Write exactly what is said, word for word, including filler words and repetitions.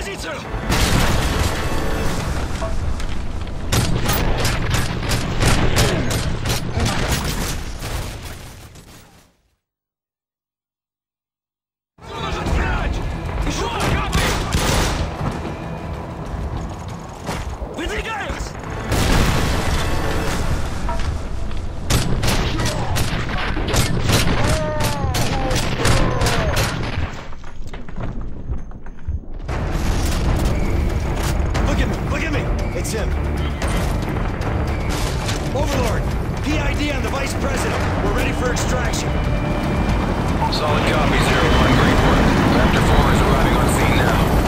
позицию! Нужен врач! Еще капли! Выдвигаемся! Look at me! Look at me! It's him. Overlord! P I D on the Vice President. We're ready for extraction. Solid copy, zero one, great work. Raptor four is arriving on scene now.